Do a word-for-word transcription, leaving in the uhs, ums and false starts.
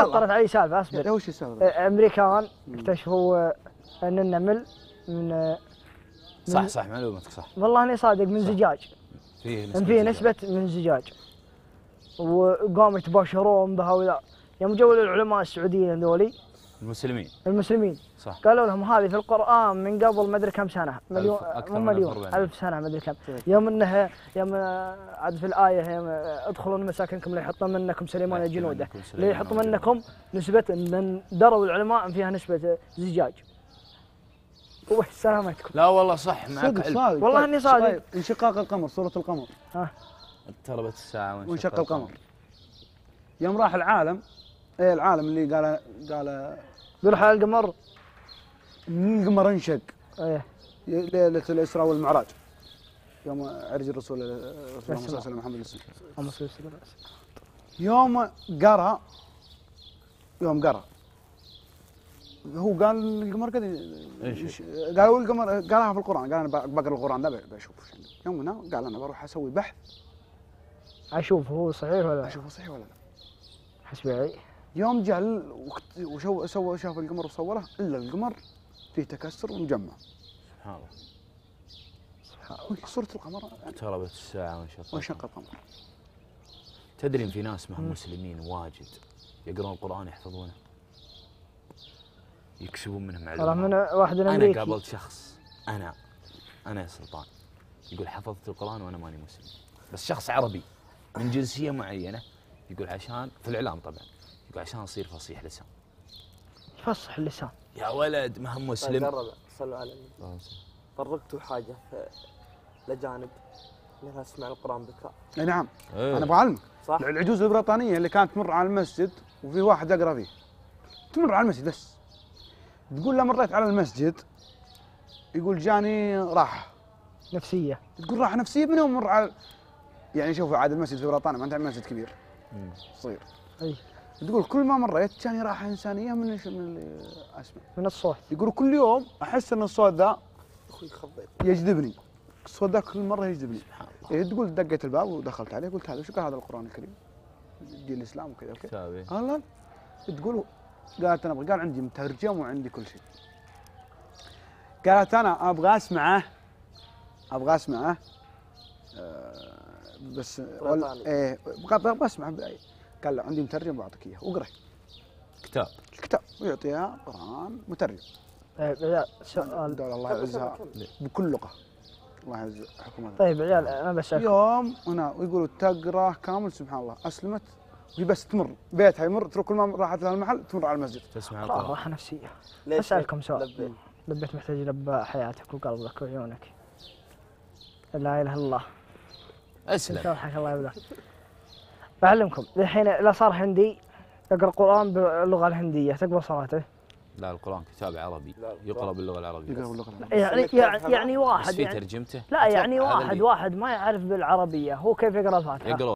طرت علي سالفه اصبر. وش السالفه؟ امريكان اكتشفوا ان النمل من صح صح معلومتك صح. والله اني صادق من زجاج. فيه نسبة فيه نسبة من زجاج. وقاموا يتباشرون بها وذا. يوم جو العلماء السعوديين هذولي المسلمين المسلمين صح قالوا لهم هذه في القرآن من قبل ما ادري كم سنة مليون مو مليون ألف سنة ما ادري كم. يوم انه يوم عاد في الآية يوم ادخلوا مساكنكم ليحط منكم سليمان جنوده ليحط منكم نسبة من دروا العلماء فيها نسبة زجاج. وش سلامتكم. لا والله صح معك صادق والله اني صادق. انشقاق القمر سورة القمر. ها اقتربت الساعة وانشق القمر. يوم راح العالم ايه العالم اللي قال قال بيروح على القمر. القمر انشق. ايه ليلة الإسراء والمعراج. يوم عرج الرسول صلى الله عليه وسلم محمد الرسول. يوم قرأ يوم قرأ هو قال القمر قد قالوا القمر قالها في القرآن. قال أنا بقرأ القرآن ده بشوف. يوم هنا قال أنا بروح أسوي بحث أشوف هو صحيح ولا لا؟ أشوفه صحيح ولا لا؟ حسبي. يوم جاء وشو سوى شاف القمر وصوره إلا القمر فيه تكسر ومجمع. سبحان الله. سبحان الله. صورة القمر اقتربت الساعة وانشق وانشق القمر. تدري إن في ناس ما هم مسلمين واجد يقرون القرآن يحفظونه يكسبون منه معلومات. من واحد أمريكي. أنا قابلت شخص أنا أنا يا سلطان يقول حفظت القرآن وأنا ماني مسلم بس شخص عربي من جنسية معينة يقول عشان في الإعلام طبعا يقول عشان أصير فصيح لسان. فصح اللسان يا ولد ما هم مسلم. جرب صلوا على النبي. طرقتوا حاجة في الأجانب انها اسمع القرآن بكاء. اي نعم. ايه. انا بعلمك صح. العجوز البريطانيه اللي كانت تمر على المسجد وفي واحد اقرا فيه تمر على المسجد بس تقول له مريت على المسجد يقول جاني راحه نفسيه. تقول راحه نفسيه من يوم مر على يعني شوف عاد المسجد في بريطانيا ما انت مسجد كبير صغير. اي تقول كل ما مريت جاني راحه انسانيه من من اللي اسمع من الصوت. يقول كل يوم احس ان الصوت ذا اخوي خضيت يجذبني الصوت ذا كل مره يجذبني. إيه تقول دقيت الباب ودخلت عليه قلت هذا وش قال هذا القرآن الكريم؟ دين الإسلام وكذا وكذا. كتابي. قال لا تقول قالت أنا أبغى قال عندي مترجم وعندي كل شيء. قالت أنا أبغى أسمعه أبغى أسمعه أه بس ولا إيه أبغى أسمعه قال لا عندي مترجم بعطيك إياه واقرأ. كتاب. الكتاب ويعطيها قرآن مترجم. طيب سؤال. الله يعزها بكل لغة. الله يعز حكومتها. طيب عيال انا بسالك يوم هنا ويقولوا تقراه كامل سبحان الله اسلمت وهي بس تمر بيتها يمر تروح كل ما راحت لها المحل تمر على المسجد. تسمع القرآن. راحه نفسيه. اسالكم سؤال. لبيت محتاج يلبى حياتك وقلبك وعيونك. لا اله الا الله. اسلم. حياك الله يبارك. بعلمكم الحين لا صار هندي يقرا القران باللغه الهنديه تقبل صلاته؟ لا القرآن كتاب عربي يقرأ باللغة العربية. يقرأ باللغة العربية. يعني يعني يعني واحد بس في يعني ترجمته؟ لا يعني واحد واحد ما يعرف بالعربيه هو كيف يقرا الفاتحه؟ يقرأ